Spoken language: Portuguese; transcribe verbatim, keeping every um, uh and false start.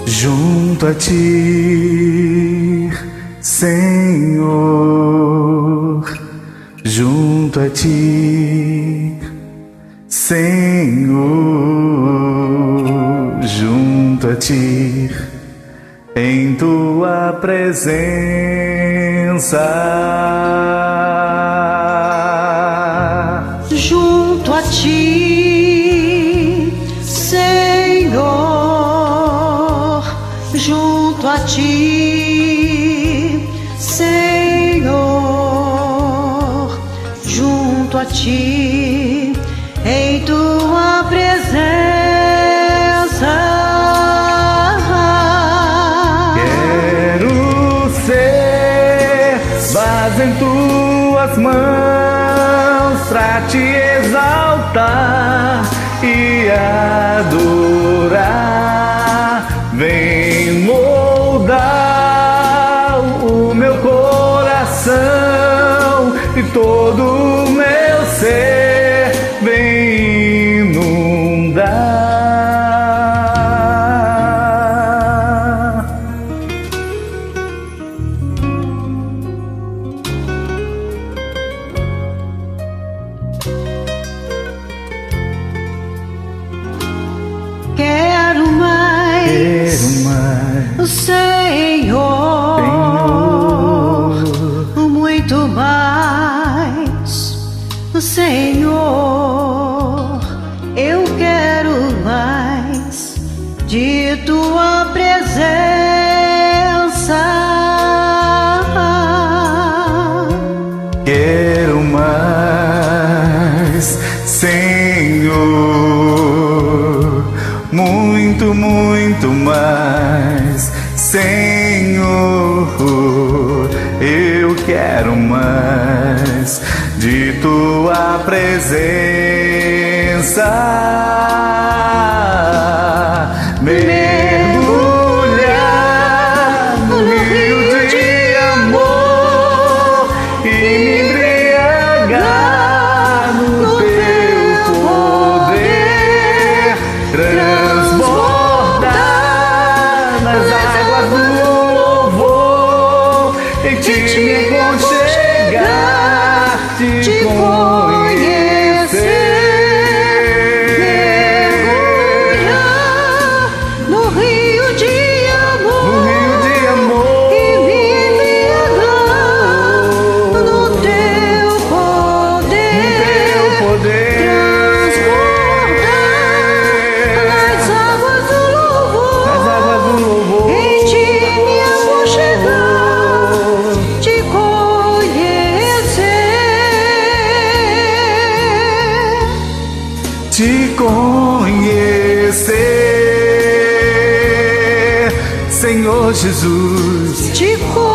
junto a ti, Senhor, junto a ti, Senhor, junto a ti, em tua presença. Junto a ti, Senhor, junto a ti, Senhor, junto a ti, em tua presença. Quero ser base em tuas mãos pra te exaltar e adorar. Vem moldar o meu coração e todo o meu ser, vem inundar. Quero mais, Quero mais, Senhor, Senhor, muito mais, Senhor. Eu quero mais de tua presença. quero mais, Senhor, muito, muito mais, Senhor. Eu quero mais de tua presença. Mergulhar no rio de amor e me embriagar no teu poder, transbordar nas águas do louvor, em ti me aconchegar, te conhecer. Mergulhar no rio de amor, No rio de amor, e me embriagar no teu poder, teu poder, transbordar nas águas do louvor, nas águas do louvor, em ti me aconchegar, te conhecer, te conhecer, Senhor Jesus, te conhecer.